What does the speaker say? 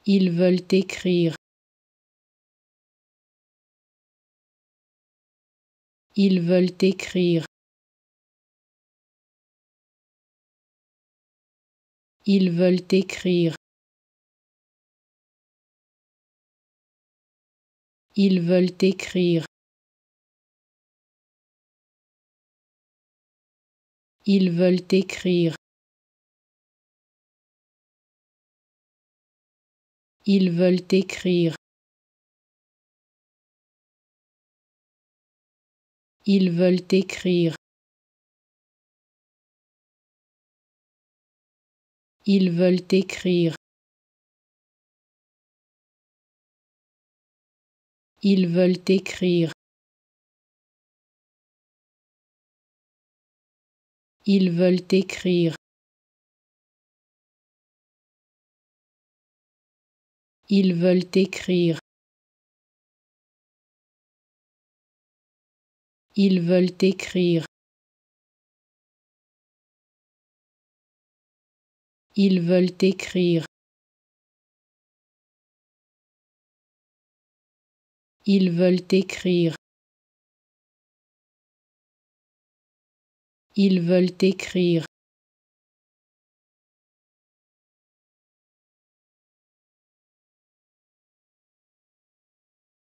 Ils veulent écrire. Ils veulent écrire. Ils veulent écrire. Ils veulent écrire. Ils veulent écrire. Ils veulent écrire. Ils veulent écrire. Ils veulent écrire. Ils veulent écrire. Ils veulent écrire. Ils veulent écrire. Ils veulent écrire. Ils veulent écrire. Ils veulent écrire. Ils veulent écrire.